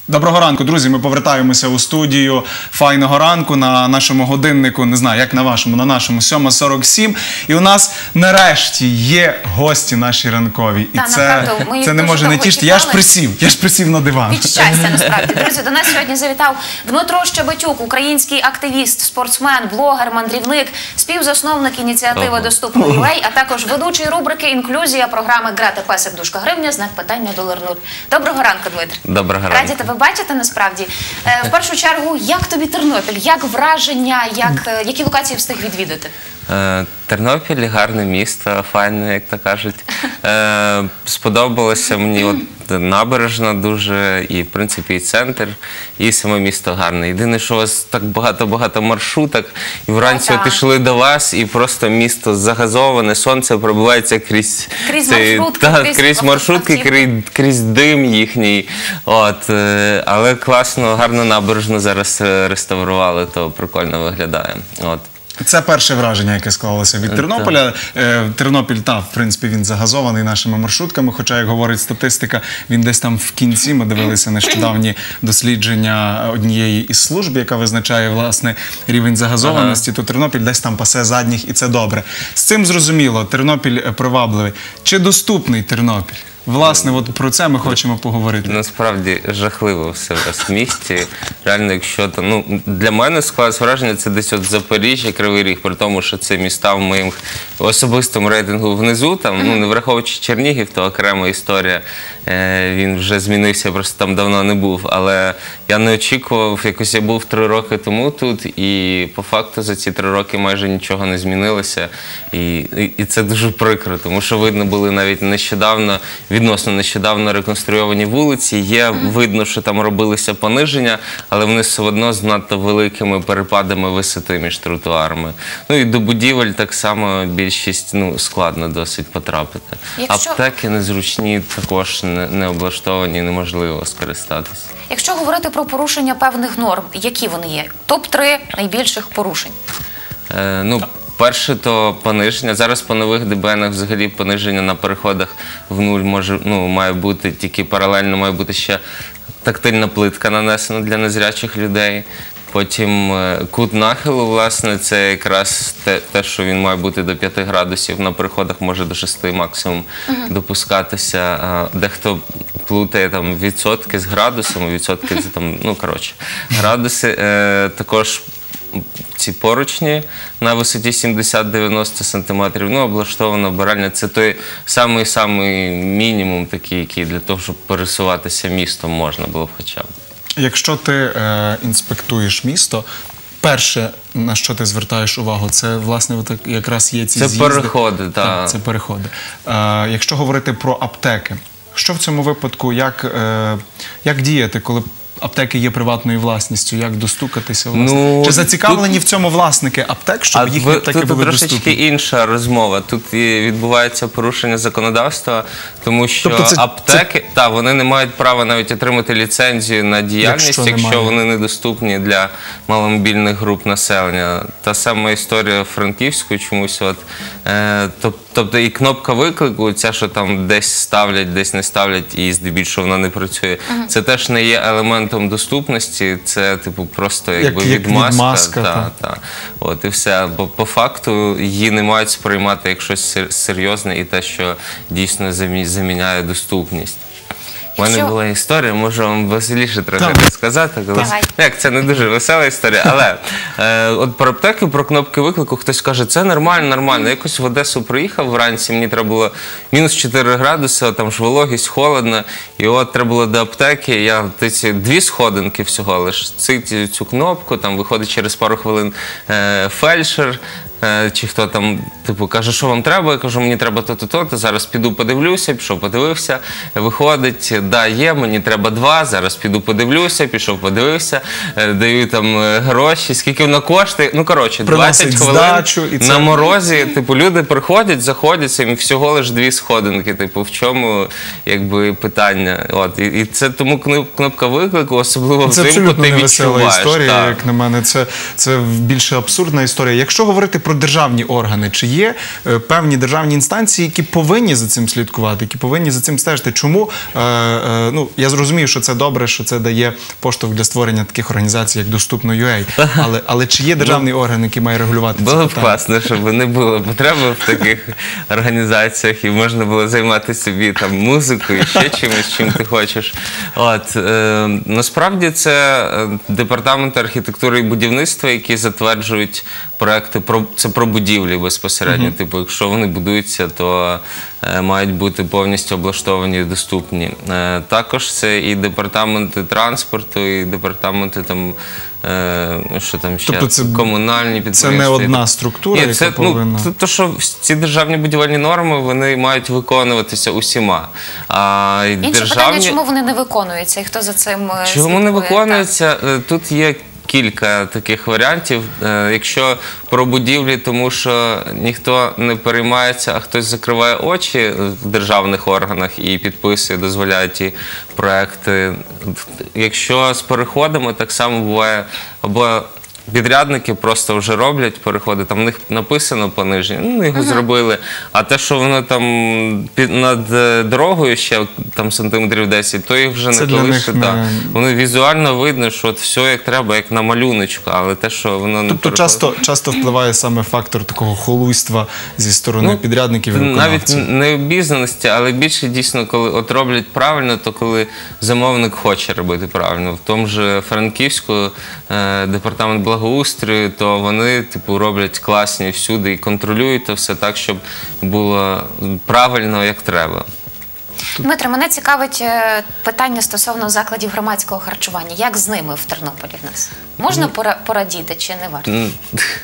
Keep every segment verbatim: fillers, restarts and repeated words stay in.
Доброго ранку, друзі. Ми повертаємося у студію «Файного ранку» на нашому годиннику, не знаю, як на вашому, на нашому сьома сорок сім. І у нас нарешті є гості наші ранкові. І Та, це, направду, ми їх це не дуже може не довго тішити. Я ж чекали. присів, я ж присів на диван. Від щастя, насправді. Друзі, до нас сьогодні завітав Дмитро Щебетюк, український активіст, спортсмен, блогер, мандрівник, співзасновник ініціативи «Доступно ю ей», а також ведучий рубрики «Інклюзія» програми «Грати песик, дужка гривня, знак питання, долар нуль». Доброго ранку, Дмитро. Доброго ранку. Раді тебе бачити, насправді. Е, в першу чергу, як тобі Тернопіль? Як враження? Як, е, які локації встиг відвідати? Е, Тернопіль – гарне місто, файне, як то кажуть. Е, сподобалося мені от набережна дуже, і, в принципі, і центр, і саме місто гарне. Єдине, що у вас так багато-багато маршруток, і вранці О, от ішли до вас, і просто місто загазоване, сонце пробивається крізь, Крізь цей- маршрутки, та, крізь крізь маршрутки, автівки. крізь, крізь дим їхній. От, е, але класно, гарно набережну зараз е, реставрували, то прикольно виглядає. От. Це перше враження, яке склалося від Тернополя. Е, Тернопіль, та, в принципі, він загазований нашими маршрутками, хоча, як говорить статистика, він десь там в кінці, ми дивилися нещодавні дослідження однієї із служб, яка визначає, власне, рівень загазованості, то Тернопіль десь там пасе задніх, і це добре. З цим зрозуміло, Тернопіль привабливий. Чи доступний Тернопіль? Власне, от про це ми хочемо поговорити. Насправді жахливо все у вас в місті. Реально, якщо то, ну, для мене склалось враження, це десь от Запоріжжя, Кривий Ріг, при тому, що це міста в моєму особистому рейтингу внизу, там, ну, не враховуючи Чернігів, то окрема історія, е, він вже змінився, я просто там давно не був, але я не очікував, якось я був три роки тому тут, і по факту за ці три роки майже нічого не змінилося, і, і, і це дуже прикро, тому що видно були навіть нещодавно, відносно нещодавно реконструйовані вулиці, є, видно, що там робилися пониження, але вони все одно з надто великими перепадами висоти між тротуарами. Ну і до будівель так само більшість, ну, складно досить потрапити. Якщо- Аптеки незручні, також не, не облаштовані, неможливо скористатися. Якщо говорити про порушення певних норм, які вони є? топ три найбільших порушень. Е, ну, перше, то пониження. Зараз по нових ДБНах взагалі пониження на переходах в нуль може, ну, має бути, тільки паралельно має бути ще тактильна плитка нанесена для незрячих людей. Потім е, кут нахилу, власне, це якраз те, те, що він має бути до п'яти градусів, на переходах може до шести максимум допускатися. А, дехто плутає там відсотки з градусами, відсотки це там, ну, коротше, градуси. Е, також ці поручні на висоті сімдесят-дев'яносто сантиметрів, ну, облаштована вбиральня. Це той самий-самий мінімум такий, який для того, щоб пересуватися містом можна було б хоча б. Якщо ти е, інспектуєш місто, перше, на що ти звертаєш увагу, це, власне, от якраз є ці Це з'їзди. переходи, так. Так, це переходи. Е, якщо говорити про аптеки, що в цьому випадку, як, е, як діяти, коли аптеки є приватною власністю, як достукатися, власне? Ну, Чи зацікавлені тут- в цьому власники аптек, щоб А їхні ви- аптеки тут були трошечки доступні? інша розмова. Тут і відбувається порушення законодавства, тому що Тобто це- аптеки, та, вони не мають права навіть отримати ліцензію на діяльність, Якщо якщо, немає. вони недоступні для маломобільних груп населення. Та сама історія Франківської чомусь. От, е, тоб- тобто і кнопка виклику, ця, що там десь ставлять, десь не ставлять, і здебільшого вона не працює, це теж не є елементом доступності, це типу просто якби Як- як відмазка. відмазка, та, та. та. От і все. Бо по факту її не мають сприймати як щось сер- серйозне і те, що дійсно замі- заміняє доступність. У мене Якщо- була історія, можу вам веселіше трохи Так. розказати. Коли... Давай. Як, це не дуже весела історія, але е, от про аптеки, про кнопки виклику хтось каже, це нормально, нормально. Якось в Одесу приїхав вранці, мені треба було мінус чотири градуси, там ж вологість, холодно, і от треба було до аптеки, я ці дві сходинки всього лиш, цю, цю кнопку, там виходить через пару хвилин е, фельдшер, е, чи хто там, типу, каже, що вам треба, я кажу, мені треба то-то, то-то, зараз піду подивлюся, пішов, подивився, виходить, да, є, мені треба два, зараз піду подивлюся, пішов, подивився, е, даю там е, гроші, скільки воно коштує, ну, коротше, Приносить двадцять хвилин здачу, і це- на морозі, типу, люди приходять, заходять, їм всього лиш дві сходинки, типу, в чому, якби, питання, от, і, і це тому кноп- кнопка виклику, особливо Це взимку, абсолютно ти невесела відчуваєш. історія, так. як на мене. Це, це більше абсурдна історія. Якщо говорити про державні органи. Чи є е, певні державні інстанції, які повинні за цим слідкувати, які повинні за цим стежити? Чому? Е, е, ну, я зрозумів, що це добре, що це дає поштовх для створення таких організацій, як Доступно.ua. Але, але чи є державний орган, який має регулювати це Було б питання? класно, щоб не було потреби в таких організаціях і можна було займати собі там музикою і ще чимось, чим ти хочеш. От, е, насправді це е, департамент архітектури і будівництва, які затверджують проекти, про, це про будівлі безпосередньо. Типу, якщо вони будуються, то е, мають бути повністю облаштовані і доступні. Е, також це і департаменти транспорту, і департаменти там, е, що там ще, Тобто це- комунальні Це підприємства. не одна структура, Ні, яка це, повинна... ну, то, що ці державні будівельні норми, вони мають виконуватися усіма. А Інше державні... питання, чому вони не виконуються і хто за цим е, Чому не слідкує? виконується? Е, Тут є кілька таких варіантів. Е, Якщо про будівлі, тому що ніхто не переймається, а хтось закриває очі в державних органах і підписує, дозволяє ті проекти. Якщо з переходами, так само буває, або підрядники просто вже роблять переходи, там в них написано пониження, ну його зробили, а те, що воно там під, над е, дорогою ще там сантиметрів десять, то їх вже Це не для колише. них так. не- Воно візуально видно, що от все як треба, як на малюночку, але те, що воно не Тобто переходить- часто, часто впливає саме фактор такого холуйства зі сторони Ну, підрядників і Навіть виконавців. не обізнаності, але більше дійсно, коли от роблять правильно, то коли замовник хоче робити правильно. В тому же Франківську е, департамент благоустрою, то вони типу роблять класні всюди і контролюють то все так, щоб було правильно, як треба. Дмитро, мене цікавить е, питання стосовно закладів громадського харчування. Як з ними в Тернополі в нас? Можна пора- порадіти чи не варто? М,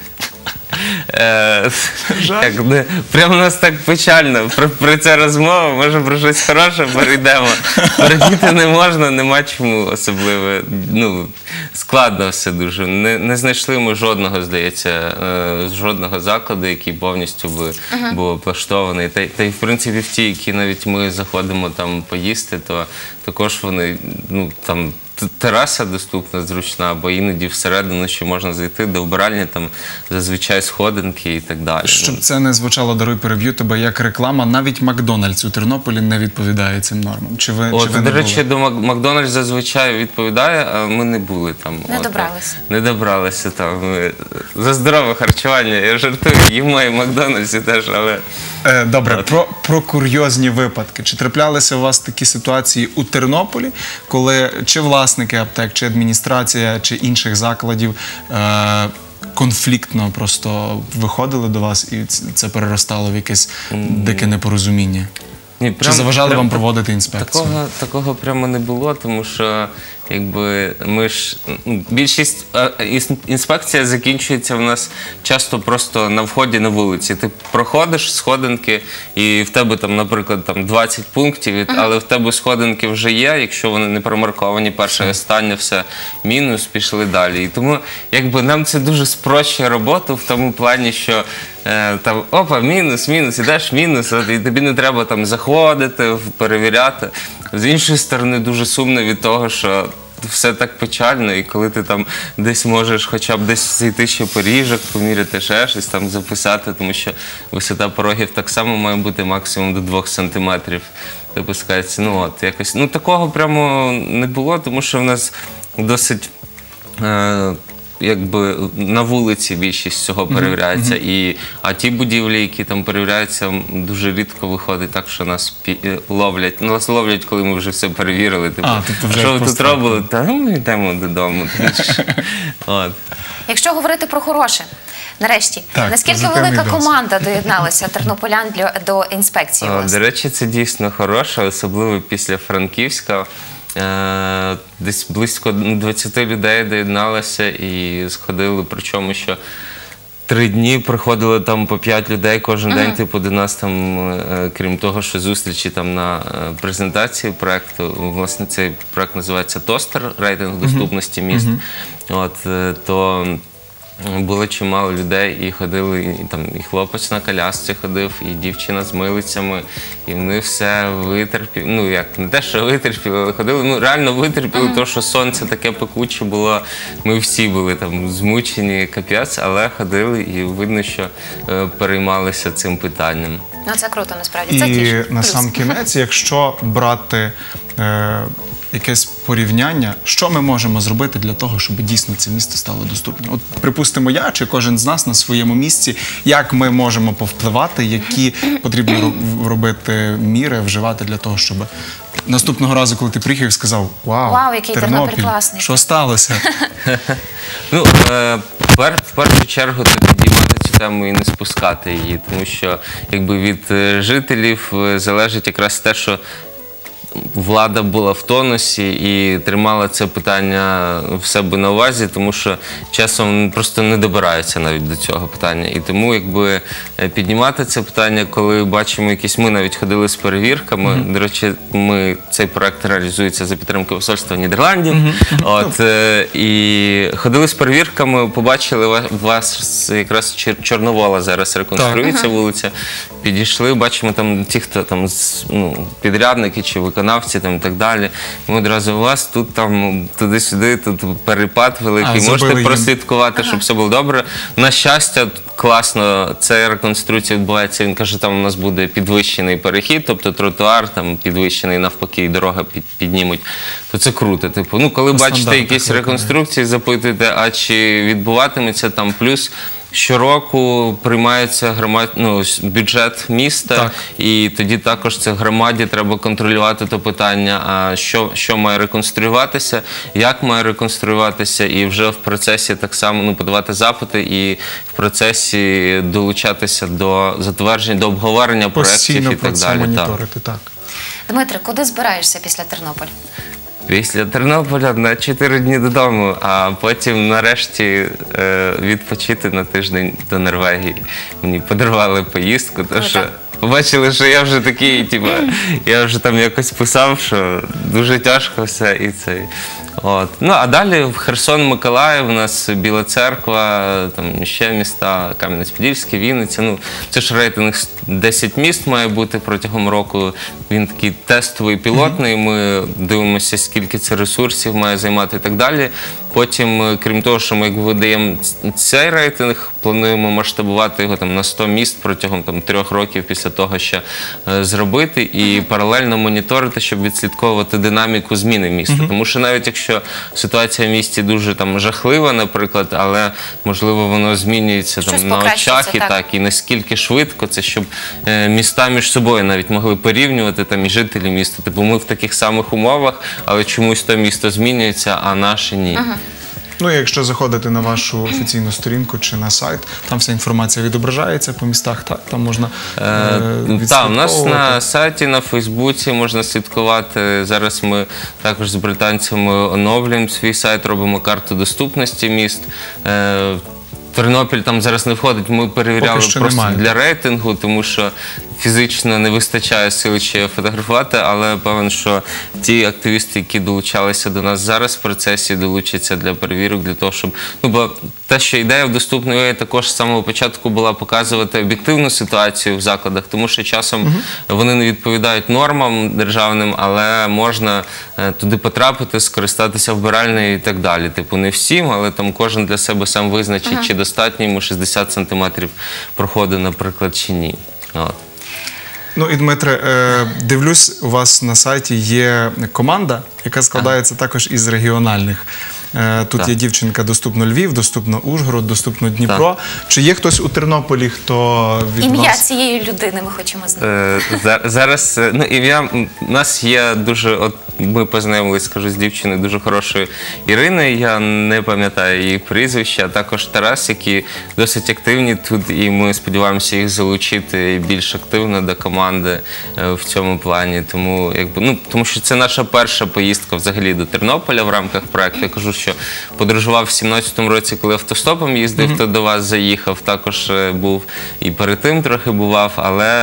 Е, як не- Прямо у нас так печально про, про це розмова, може про щось хороше перейдемо. Радіти не можна, нема чому особливо. Ну, складно все дуже. Не, не знайшли ми жодного, здається, е, жодного закладу, який повністю би був облаштований. Та, й- та й в принципі в ті, які навіть ми заходимо там поїсти, то також вони, ну там. т- Тераса доступна, зручна, бо іноді всередину ще можна зайти, до вбиральні там зазвичай сходинки і так далі. Щоб Ну, це не звучало, даруй, переб'ю тебе, як реклама, навіть Макдональдс у Тернополі не відповідає цим нормам. Чи ви, чи От, ви до не речі, були? до Мак- Макдональдс зазвичай відповідає, а ми не були там. Не От, добралися. Не добралися там. Ми за здорове харчування, я жартую, їмо і в Макдональдсі теж, але Е, Добре, про, про курйозні випадки. Чи траплялися у вас такі ситуації у Тернополі, коли чи власники аптек, чи адміністрація, чи інших закладів е, конфліктно просто виходили до вас і ц- це переростало в якесь дике непорозуміння? ні, Чи прям- заважали прям вам так- проводити інспекцію? Такого, такого прямо не було, тому що якби ми ж ну, більшість а, іс- інспекція закінчується в нас часто просто на вході на вулиці. Ти проходиш сходинки, і в тебе там, наприклад, там двадцять пунктів, і- але в тебе сходинки вже є. Якщо вони не промарковані, перше і останнє, все мінус, пішли далі. І тому якби нам це дуже спрощує роботу в тому плані, що е, там опа, мінус, мінус, ідеш мінус, от, і тобі не треба там заходити, перевіряти. З іншої сторони, дуже сумно від того, що все так печально, і коли ти там десь можеш хоча б десь зайти ще поріжок, поміряти ще щось там записати, тому що висота порогів так само має бути максимум до двох сантиметрів допускається. Ну от якось ну такого прямо не було, тому що в нас досить. Е, Якби на вулиці більшість цього перевіряється, і а ті будівлі, які там перевіряються, м, дуже рідко виходить так, що нас пі- ловлять. Ну, нас ловлять, коли ми вже все перевірили. Типу, А, тобто вже що ви тут просто- робили? Та ну, ми йдемо додому. От. Якщо говорити про хороше, нарешті, Так, наскільки позитивний велика досвід. команда доєдналася тернополян для, до інспекції? А, власне? До речі, це дійсно хороше, особливо після Франківська. Е, Десь близько двадцять людей доєдналося і сходили, причому що три дні приходило там по п'ять людей кожен день, типу, до нас там, е, крім того, що зустрічі там на е, презентації проекту. Власне, цей проект називається «Тостер», рейтинг доступності міст. От, е, то було чимало людей, і ходили, і, там, і хлопець на колясці ходив, і дівчина з милицями, і вони все витерпіли, ну як, не те, що витерпіли, але ходили, ну реально витерпіли, mm-hmm. тому що сонце таке пекуче було, ми всі були там змучені, капець, але ходили, і видно, що е, переймалися цим питанням. Ну це круто, насправді, це І тішить. на сам кінець, якщо брати е, якесь порівняння, що ми можемо зробити для того, щоб дійсно це місто стало доступним? От, припустимо, я чи кожен з нас на своєму місці, як ми можемо повпливати, які потрібно ро- робити міри, вживати для того, щоб наступного разу, коли ти приїхав, сказав: вау, Вау, який Тернопіль класний. що сталося? Ну, е, пер, в першу чергу це підіймати цю тему і не спускати її, тому що якби від е, жителів е, залежить якраз те, що влада була в тонусі і тримала це питання в себе на увазі, тому що часом просто не добираються навіть до цього питання. І тому якби піднімати це питання, коли бачимо якісь, ми навіть ходили з перевірками, mm-hmm. до речі, ми, цей проект реалізується за підтримки посольства Нідерландів, mm-hmm. От, е, і ходили з перевірками, побачили вас, вас якраз Чор- Чорновола зараз реконструюється mm-hmm. вулиця, підійшли, бачимо там ті, хто там, ну, підрядники чи виконавці там і так далі. Ми одразу у вас тут там туди-сюди, тут перепад великий. А, можете їм. прослідкувати, Ага. щоб все було добре. На щастя, класно, ця реконструкція відбувається. Він каже, там у нас буде підвищений перехід, тобто тротуар, там підвищений навпаки, і дорога під, піднімуть. То це круто. Типу, ну, коли По бачите стандартах якісь виконує. реконструкції, запитуєте, а чи відбуватиметься там плюс. Щороку приймається громад... ну, бюджет міста, Так. і тоді також це громаді треба контролювати то питання, а що, що має реконструюватися, як має реконструюватися, і вже в процесі так само ну, подавати запити і в процесі долучатися до затвердження, до обговорення Постійно проєктів і про так це далі. Так. моніторити, так. Дмитре, куди збираєшся після Тернополя? Після Тернополя на чотири дні додому, а потім нарешті е, відпочити на тиждень до Норвегії. Мені подарували поїздку, тому що побачили, що я вже такий, типу, я вже там якось писав, що дуже тяжко все і це. От. Ну, а далі в Херсон, Миколаїв, у нас Біла Церква, там ще міста, Кам'янець-Подільський, Вінниця. Ну, це ж рейтинг десять міст має бути протягом року. Він такий тестовий, пілотний. Ми дивимося, скільки це ресурсів має займати і так далі. Потім, крім того, що ми як видаємо цей рейтинг, плануємо масштабувати його там на сто міст протягом там трьох років після того, що е, зробити, і паралельно моніторити, щоб відслідковувати динаміку зміни міста. Uh-huh. Тому що навіть якщо ситуація в місті дуже там жахлива, наприклад, але можливо воно змінюється там на очах і так. так, і наскільки швидко це, щоб е, міста між собою навіть могли порівнювати там і жителі міста. Типу ми в таких самих умовах, але чомусь то місто змінюється, а наше ні. Uh-huh. Ну і якщо заходити на вашу офіційну сторінку чи на сайт, там вся інформація відображається по містах, так, там можна е, е, Так, у нас на сайті, на Фейсбуці можна слідкувати. Зараз ми також з британцями оновлюємо свій сайт, робимо карту доступності міст. Е, Тернопіль там зараз не входить, ми перевіряли просто немає. Для рейтингу, тому що фізично не вистачає сили ще фотографувати, але певен, що ті активісти, які долучалися до нас зараз в процесі, долучаться для перевірок, для того, щоб... Ну, бо те, що ідея в доступної ю ей також з самого початку була показувати об'єктивну ситуацію в закладах, тому що часом угу. вони не відповідають нормам державним, але можна туди потрапити, скористатися вбиральнею і так далі. Типу, не всім, але там кожен для себе сам визначить, ага. чи достатньо йому шістдесят сантиметрів проходу, наприклад, чи ні. От. Ну і, Дмитре, дивлюсь, у вас на сайті є команда, яка складається ага. також із регіональних. Тут так. є дівчинка «Доступно Львів», «Доступно Ужгород», «Доступно Дніпро». Так. Чи є хтось у Тернополі, хто від ім'я вас... цієї людини ми хочемо знати. Е, зараз, ну, ім'я, у нас є дуже, от ми познайомились, скажу, з дівчиною дуже хорошою Іриною, я не пам'ятаю її прізвище, а також Тарас, які досить активні тут, і ми сподіваємося їх залучити більш активно до команди в цьому плані. Тому, якби, ну, тому що це наша перша поїздка взагалі до Тернополя в рамках проекту. Я кажу, що подорожував в сімнадцятому році, коли автостопом їздив, mm-hmm. то до вас заїхав, також був і перед тим трохи бував, але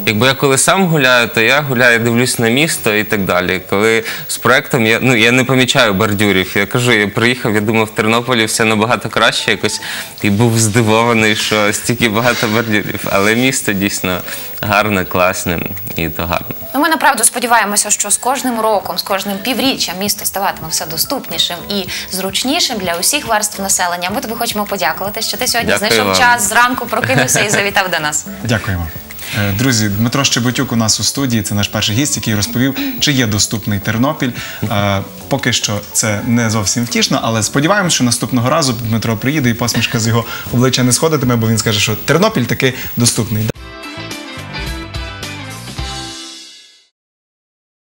якби я коли сам гуляю, то я гуляю, дивлюсь на місто і так далі. Коли з проектом я, ну, я не помічаю бордюрів. Я кажу, я приїхав, я думав, в Тернополі все набагато краще якось, і був здивований, що стільки багато бордюрів. Але місто дійсно гарне, класне, і то гарно. Ну, ми направду сподіваємося, що з кожним роком, з кожним півріччям місто ставатиме все доступнішим і зручнішим для усіх верств населення. Ми тобі хочемо подякувати, що ти сьогодні Дякую знайшов вам. час, зранку прокинувся і завітав до нас. Дякуємо. Е, Друзі, Дмитро Щебетюк у нас у студії, це наш перший гість, який розповів, чи є доступний Тернопіль. Е, Поки що це не зовсім втішно, але сподіваємося, що наступного разу Дмитро приїде і посмішка з його обличчя не сходитиме, бо він скаже, що Тернопіль таки доступний.